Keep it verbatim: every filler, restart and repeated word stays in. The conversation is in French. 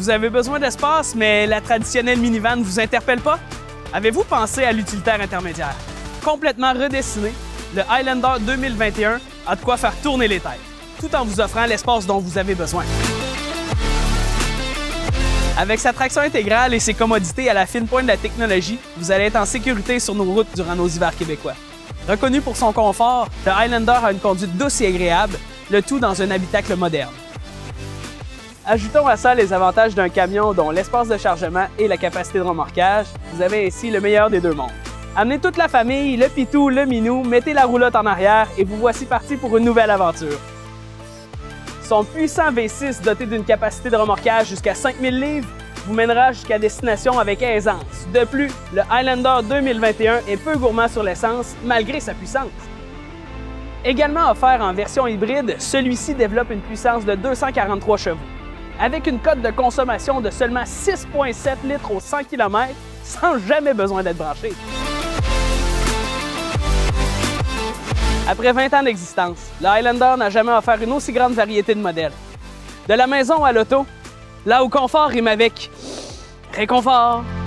Vous avez besoin d'espace, mais la traditionnelle minivan ne vous interpelle pas? Avez-vous pensé à l'utilitaire intermédiaire? Complètement redessiné, le Highlander deux mille vingt et un a de quoi faire tourner les têtes, tout en vous offrant l'espace dont vous avez besoin. Avec sa traction intégrale et ses commodités à la fine pointe de la technologie, vous allez être en sécurité sur nos routes durant nos hivers québécois. Reconnu pour son confort, le Highlander a une conduite douce et agréable, le tout dans un habitacle moderne. Ajoutons à ça les avantages d'un camion dont l'espace de chargement et la capacité de remorquage, vous avez ainsi le meilleur des deux mondes. Amenez toute la famille, le pitou, le minou, mettez la roulotte en arrière et vous voici parti pour une nouvelle aventure. Son puissant V six doté d'une capacité de remorquage jusqu'à cinq mille livres vous mènera jusqu'à destination avec aisance. De plus, le Highlander deux mille vingt et un est peu gourmand sur l'essence malgré sa puissance. Également offert en version hybride, celui-ci développe une puissance de deux cent quarante-trois chevaux. Avec une cote de consommation de seulement six virgule sept litres au cent kilomètres, sans jamais besoin d'être branché. Après vingt ans d'existence, le Highlander n'a jamais offert une aussi grande variété de modèles. De la maison à l'auto, là où confort rime avec réconfort.